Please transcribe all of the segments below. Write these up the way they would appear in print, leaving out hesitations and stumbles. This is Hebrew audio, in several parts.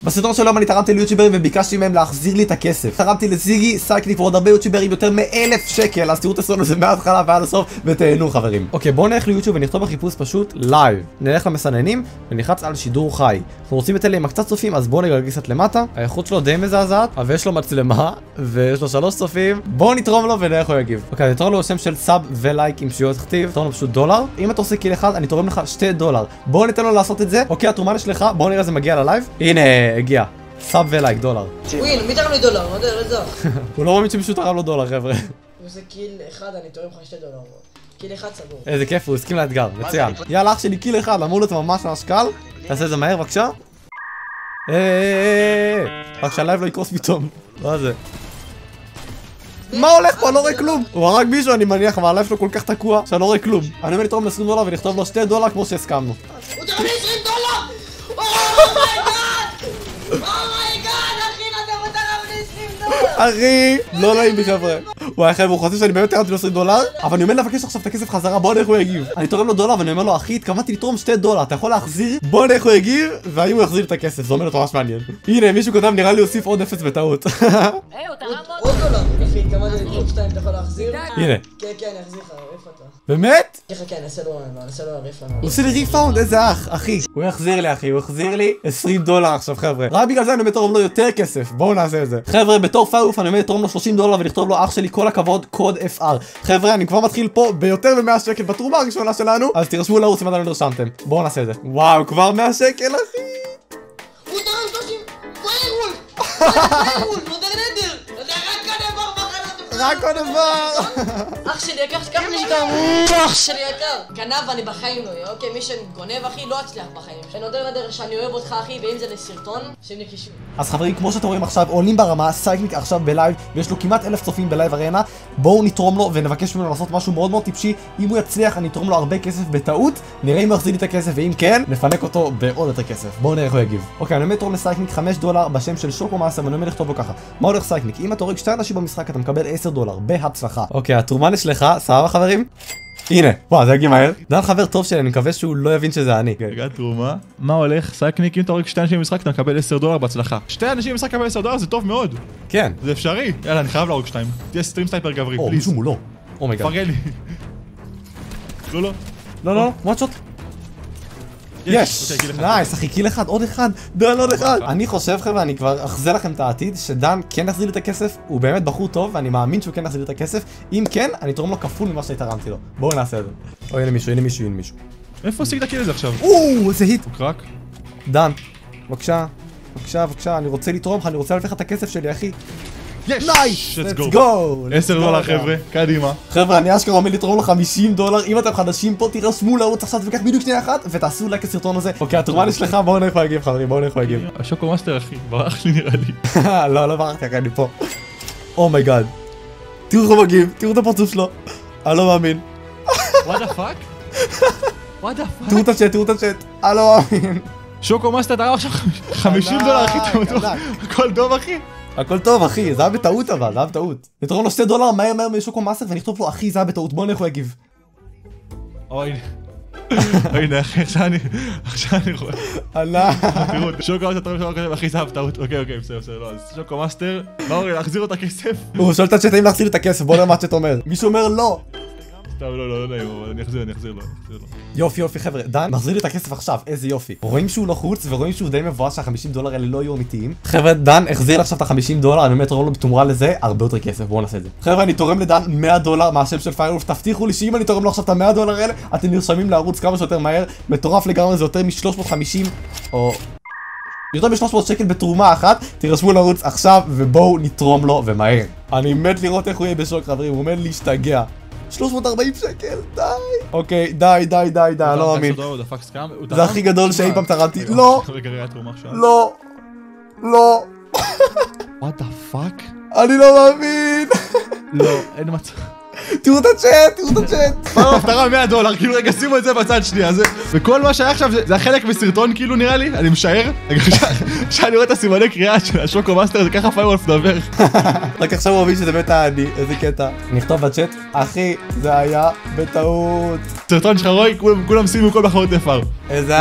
בסרטון של היום אני תרמתי ליוטיוברים וביקשתי מהם להחזיר לי את הכסף. תרמתי לזיגי, סייקניק ועוד הרבה יוטיוברים יותר מ1,000 שקל, אז תראו את הסרטון הזה מההתחלה ועד הסוף ותהנו חברים. אוקיי, בואו נלך ליוטיוב ונכתוב בחיפוש פשוט לייב. נלך למסננים ונלחץ על שידור חי. אנחנו רוצים לתת להם קצת צופים, אז בואו נגלגל קצת למטה. האיכות שלו די מזעזעת, אבל יש לו מצלמה ויש לו 3 צופים. בואו נתרום לו ונראה איך הוא יגיב. אוקיי, נתרום לו שם של סאב ולייק עם שיות כתיב. נתרום לו פשוט $. אם אתה עושה קיל אחד, אני תורם לך $2. בואו ניתן לו לעשות את זה. אוקיי, התרומה נשלחה. בואו נראה זה מגיע ללייב. הנה, הגיע. סאב ולייק $. ווין, מי תרם לי $? לא יודע, לא זך. הוא לא מאמין שמישהו תרם לו $, חבר'ה. הוא עושה קיל אחד, אני תורם לך $2. קיל אחד סגור. איזה כיף, הוא הסכים לאתגר, מצוין. יאללה אח שלי, קיל אחד, אמרו לו זה ממש קל. תעשה את זה מהר בבקשה. רק שהלייב לא יקרוס פתאום. מה זה? מה הולך פה? אני לא רואה כלום. הוא הרג מישהו אני מניח, אבל הלייב שלו כל כך תקוע שאני לא רואה כלום. אני אומר לתרום $20 ונכתוב לו $2 כמו שהסכמנו. הוא תרם לי $20! אומייגאד, אחי, אתה תרם לי $20! אחי, לא נעים לי חבר'ה. וואי חבר'ה, הוא חושב שאני באמת תרמתי לו $20, אבל אני אומר לבקש עכשיו את הכסף חזרה, בוא נראה איך הוא יגיב. אני תורם לו $, ואני אומר לו, אחי, התכוונתי לתרום $2, אתה יכול להחזיר? בוא נראה איך הוא יגיב, והאם הוא יחזיר את הכסף, זה אומר לו ממש מעניין. הנה, מישהו כותב, נראה לי הוסיף עוד 0 בטעות. הוא תרם עוד $. אחי, התכוונתי לתרום 2, אתה יכול להחזיר? הנה. כן, אני אחזיר לך, איפה אתה? באמת? כן, נעשה לו ריפאונד. הוא עושה לי ריפאונד, איזה אח, אחי. הוא יחזיר לי אחי, הוא יחזיר לי $20 עכשיו חבר'ה. רק בגלל זה אני מתרום לו יותר כסף, בואו נעשה את זה. חבר'ה, בתור פאוף אני מתרום לו $30 ולכתוב לו אח שלי כל הכבוד קוד FR. חבר'ה, אני כבר מתחיל פה ביותר מ100 שקל בתרומה הראשונה שלנו, אז תירשמו לערוץ אם עדיין לא נרשמתם. בואו נעשה את זה. וואו, כבר 100 שקל אחי. הוא תרם 30 פיירול, מודל נדר. רק עוד דבר. אח שלי יקר, קח נשיקה. אח שלי יקר. גנב אני בחיים לא יהיה, אוקיי? מי שגונב אחי לא אצליח בחיים. אני נודע נדר שאני אוהב אותך אחי, ואם זה לסרטון, שנקישו. אז חברים, כמו שאתם רואים עכשיו, עולים ברמה, סייקניק עכשיו בלייב, ויש לו כמעט 1,000 צופים בלייב ארנה. בואו נתרום לו ונבקש ממנו לעשות משהו מאוד מאוד טיפשי. אם הוא יצליח, אני אתרום לו הרבה כסף בטעות. נראה אם הוא יחזיר לי את הכסף, ואם כן, נפנק אותו בעוד יותר כסף. בואו נראה איך הוא יגיב. אוקיי, אני אומר לתרום לסייקניק $5 בשם של שוקו מאסר, ואני אומר לכתוב לו ככה. מה הולך סייקניק? אם אתה הורג 2 אנשים במשחק, אתה מקבל $10 בהצלחה. אוקיי, התרומה נשלחה, סבבה חברים? הנה, וואו, זה יגיע מהר. דן חבר טוב שלי, אני מקווה שהוא לא יבין שזה אני. רגע, תרומה. מה הולך? סייקניק, אם אתה הורג 2 אנשים במשחק, אתה מקבל $10 בהצלחה. 2 אנשים במשחק מקבל $10 זה טוב מאוד. כן. זה אפשרי. יאללה, אני חייב להורג 2. תהיה סטרים סטייפר גברי, פליז. מישהו מולו. אומייגאד. פרגן לי. לא. לא, וואט שוט. יש! נייס, אחי, קיל אחד, עוד אחד, דן עוד אחד. אני חושב חבר'ה, אני כבר אחזיר לכם את העתיד, שדן כן יחזיר לי את הכסף, הוא באמת בחור טוב, ואני מאמין שהוא כן יחזיר לי את הכסף. אם כן, אני תורם לו כפול ממה שתרמתי לו. בואו נעשה את זה. אוי, הנה מישהו. איפה עשית הקיל הזה עכשיו? איזה היט. הוא קרק? דן, בבקשה, אני רוצה לתרום לך, אני רוצה להביא לך את הכסף שלי, אחי. יש! נייס! let's let's go! go! $10 חבר'ה, קדימה. חבר'ה, אני אשכרה עומד לתרום לו $50. אם אתם חדשים פה, תירשמו לערוץ עכשיו וכך בדיוק שנייה אחת ותעשו לייק לסרטון הזה. אוקיי, התרומה נשלחה, בואו נראה איך הוא יגיב חברים, בואו נראה איך הוא יגיב. השוקו מאסטר אחי, ברח לי נראה לי. לא ברחתי אחי, אני פה. אומייגאד. תראו איך הוא מגיב, תראו את הפרצוף שלו. אני לא מאמין. What the fuck? תראו את הצ'אט, אני לא מאמין. שוקו מאסטר תרם עכשיו $50 אחי, אתה בטוח? הכל טוב אחי? הכל טוב אחי, זה היה בטעות אבל, זה היה בטעות. נתרום לו $2 מהר משוקו מאסטר ונכתוב לו אחי זה היה בטעות, בוא נראה איך הוא יגיב. אוי הנה אחי, עכשיו אני רואה. עלה. תראו, שוקו מאסטר תרם $2 אחי זה היה בטעות, אוקיי, בסדר, לא, אז שוקו מאסטר, מה אומרים, להחזיר לו את הכסף? הוא שואל את הצ'אט אם להחזיר את הכסף, בוא נראה מה הצ'אט אומר. מישהו אומר לא. סתם, לא נעים, אבל אני אחזיר לו. יופי חבר'ה, דן מחזיר לי את הכסף עכשיו, איזה יופי. רואים שהוא לחוץ ורואים שהוא די מבואס שה$50 האלה לא יהיו אמיתיים. חבר'ה, דן החזיר לי עכשיו את $50, אני באמת תורם לו בתמורה לזה הרבה יותר כסף, בואו נעשה את זה. חבר'ה, אני תורם לדן $100 מהשם של פיירולף, תבטיחו לי שאם אני תורם לו עכשיו את $100 האלה, אתם נרשמים לערוץ כמה שיותר מהר, מטורף לגמרי, זה יותר מ-350 או... יותר מ-300 שקל בתרומה אחת, תירשמו לערוץ עכשיו ובואו נתרום לו ומהר. אני מת לראות איך הוא יהיה בשוק חברים, הוא עומד להשתגע. 340 שקל, די. אוקיי, די, אני לא מאמין. זה הכי גדול שאי פעם תרמתי. לא. What the fuck? אני לא מאמין. לא, אין מצב. תראו את הצ'אט, תראו את הצ'אט. פיירולף תרם $100, כאילו רגע שימו את זה בצד שנייה, וכל מה שהיה עכשיו זה החלק מסרטון כאילו נראה לי, אני משער. כשאני רואה את הסימני קריאה של השוקו מאסטר, זה ככה פיירולף מדבר. רק עכשיו הוא מבין שזה באמת אני, איזה קטע. נכתוב בצ'אט, אחי, זה היה בטעות. סרטון שלך רואי, כולם שימו כל בחרות נפר. איזה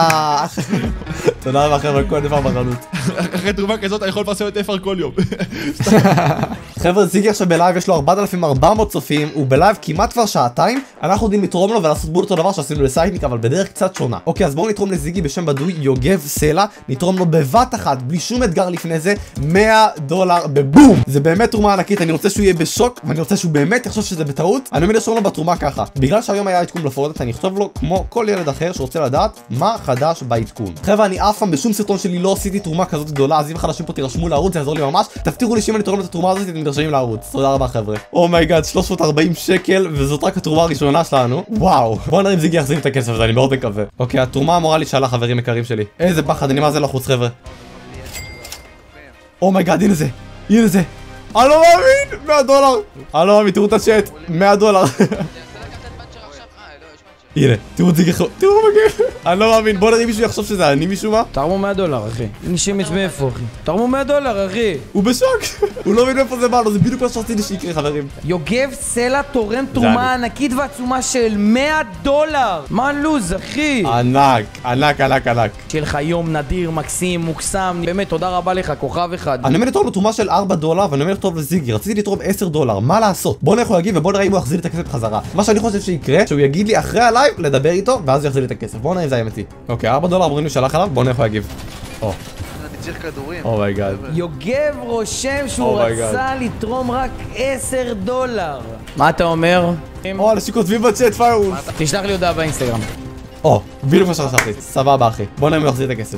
תודה רבה חבר'ה, כל נפר בחנות. אחרי תרומה כזאת אני יכול לפרסם את נפר כל יום. חבר'ה, זיגי עכשיו בלייב, יש לו 4,400 צופים, הוא בלייב כמעט כבר שעתיים, אנחנו יודעים לתרום לו ולעשות בול אותו דבר שעשינו לסייטניק, אבל בדרך קצת שונה. אוקיי, אז בואו נתרום לזיגי בשם בדוי יוגב סלע, נתרום לו בבת אחת, בלי שום אתגר לפני זה, $100 בבום! זה באמת תרומה ענקית, אני רוצה שהוא יהיה בשוק, ואני רוצה שהוא באמת יחשוב שזה בטעות, אני אומר לשרום לו בתרומה ככה. בגלל שהיום היה עדכון לפורטנט, אני אכתוב לו כמו כל ילד אחר שרוצה לדעת מה חדש בעדכון. חבר'ה, אני אף פעם בשום סרטון שלי לא עשיתי תרומה כזאת גדולה, אז אם חדשים פה תירשמו לערוץ, זה יעזור לי ממש. תבטיחו לי שאם אני תורם את התרומה הזאת, אתם נרשמים לערוץ. תודה רבה חבר'ה. אומייגאד, 340 שקל, וזאת רק התרומה הראשונה שלנו. וואו. בואו נראה אם זיגי יחזיר את הכסף הזה, אני מאוד מקווה. אוקיי, התרומה אמורה להישאלה, חברים יקרים שלי. איזה פחד, אני מה זה לחוץ חבר'ה. אומייגאד, הנה זה. הנה זה. אני לא מאמין! $100! אני לא מאמין, תראו את הצ'אט. $100. הנה, תראו את זיגי, תראו מגניב. אני לא מאמין, בוא נראה מישהו יחשוב שזה אני משום מה. תרמו $100 אחי. נשימץ מאיפה אחי? תרמו $100 אחי. הוא בשוק. הוא לא מבין איפה זה בא לו, זה בדיוק מה שרציתי שיקרה חברים. יוגב סלע תורם תרומה ענקית ועצומה של $100. מה לוז אחי? ענק, ענק, ענק, ענק. שיהיה לך יום נדיר, מקסים, מוקסם. באמת תודה רבה לך, כוכב אחד. אני אומר לתרום לו תרומה של $4 ואני אומר לתרום לזיגי, רציתי לתרום $10, מה לעשות? בוא נראה איך הוא יגיב ובוא נראה אם הוא יחזיר לי את הכסף בחזרה. מה שאני חושב שיקרה, שהוא יגיד לי אחרי הלייב לדבר איתו ואז הוא יחזיר לי את הכסף. בוא נראה אם זה אמיתי. אוקיי, $4 אומרים לי שלח עליו, בוא נראה איך הוא יגיב. אומייגאד. יוגב רושם שהוא רצה לתרום רק $10. מה אתה אומר? אנשים כותבים בצ'אט פיירולף. תשלח לי הודעה באינסטגרם. בדיוק מה שחשבתי, סבבה אחי. בוא נראה אם הוא יחזיר את הכסף.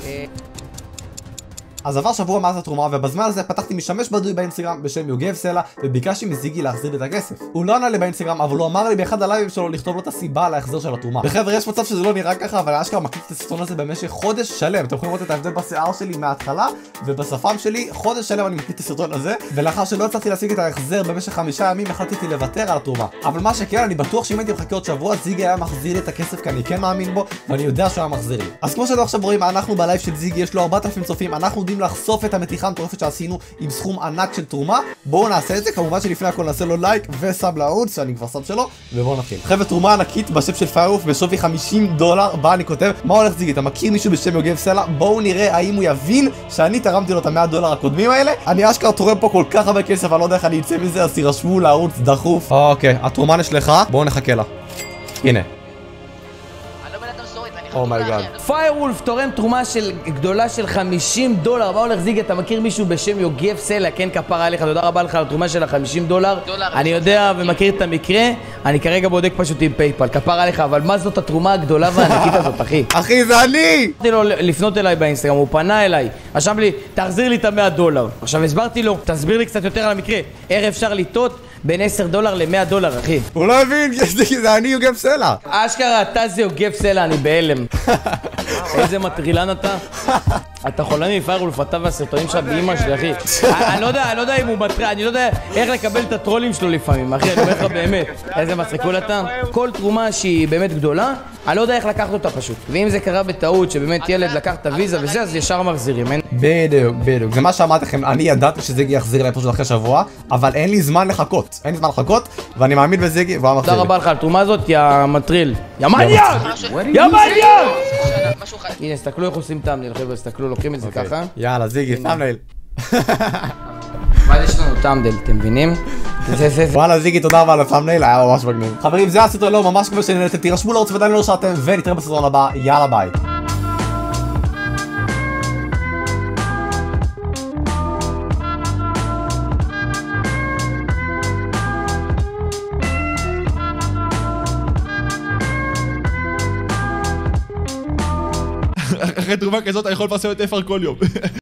אז עבר שבוע מאז התרומה, ובזמן הזה פתחתי משמש בדוי באינסטגרם בשם יוגב סלע, וביקשתי מזיגי להחזיר לי את הכסף. הוא לא ענה לי באינסטגרם, אבל הוא אמר לי באחד הלייבים שלו לכתוב לו את הסיבה להחזיר של התרומה. וחבר'ה, יש מצב שזה לא נראה ככה, אבל אני אשכרה מקליט את הסרטון הזה במשך חודש שלם. אתם יכולים לראות את ההבדל בשיער שלי מההתחלה, ובשפם שלי, חודש שלם אני מקליט את הסרטון הזה, ולאחר שלא הצלחתי להשיג את ההחזר במשך 5 ימים, החלטתי לוותר על התרומה. אבל מה שכן, אני בטוח שאם הייתי מחכה עוד שבוע, זיגי היה מחזיר לי את הכסף, כי אני כן מאמין בו, ואני יודע שהוא היה מחזיר לי. אז כמו שאתם עכשיו רואים, אנחנו בלייב של זיגי, יש לו 4,000 צופים, אנחנו יודעים לחשוף את המתיחה המטורפת שעשינו עם סכום ענק של תרומה. בואו נעשה את זה, כמובן שלפני הכל נעשה לו לייק וסאב לערוץ, שאני כבר סאב שלו, ובואו נתחיל. חבר'ה, תרומה ענקית בשם של פיירולף בשווי $50, בה אני כותב, מה הולך זיגי? אתה מכיר מישהו בשם יוגב סלע? בואו נראה האם הוא יבין שאני תרמתי לו את $100 הקודמים האלה. אני אשכרה תורם פה כל כך הרבה כסף, אני לא יודע איך אני אצא מזה, אז תירשמו לערוץ דחוף. אוקיי, התרומה נשלחה, בואו נחכה לה. הנה. אומייגאד. פיירולף תורם תרומה גדולה של $50. מה הולך זיגי? אתה מכיר מישהו בשם יוגב סלע? כן, כפרה עליך, תודה רבה לך על התרומה של $50. אני יודע ומכיר את המקרה, אני כרגע בודק פשוט עם פייפל, כפרה עליך, אבל מה זאת התרומה הגדולה והענקית הזאת, אחי? אחי, זה אני! אמרתי לו לפנות אליי באינסטגרם, הוא פנה אליי, רשם לי, תחזיר לי את $100. עכשיו הסברתי לו, תסביר לי קצת יותר על המקרה, איך אפשר לטעות בין $10 ל$100, אחי. הוא לא הבין, זה אני יוגב סלע. אשכרה, אתה זה יוגב סלע, אני בהלם. איזה מטרילן אתה? אתה חולני מפיירולף, אתה והסרטונים שלך באמא שלי, אחי. אני לא יודע אם הוא מטריל, אני לא יודע איך לקבל את הטרולים שלו לפעמים, אחי, אני אומר לך באמת. איזה מצחיקול אתה? כל תרומה שהיא באמת גדולה, אני לא יודע איך לקחת אותה פשוט. ואם זה קרה בטעות שבאמת ילד לקח את הוויזה וזה, אז ישר מחזירים. בדיוק, בדיוק. זה מה שאמרתי לכם, אני ידעתי שזיגי יחזיר לי פשוט אחרי שבוע, אבל אין לי זמן לחכות. אין לי זמן לחכות, ואני מאמין בזיגי, והוא מחזיר לי. תודה רבה לך על התרומה הזאת, יא מטריל. יא מניאק! יא מניאק! הנה, הסתכלו איך עושים תמניל, חבר'ה, הסתכלו, לוקחים את זה ככה. יאללה, זיגי, תמניל. ואז יש לנו תמניל, אתם מבינים? וואלה זיגי, תודה רבה על התמניל, היה ממש מגניב. חברים, זה הסרטון, לא ממש כמו שנהנתם, תירשמו לערוץ ודאי לא שאתם, ונתראה בסרטון הבא, יאללה ביי. אחרי תרומה כזאת אני יכול לפרסם את נפר כל יום.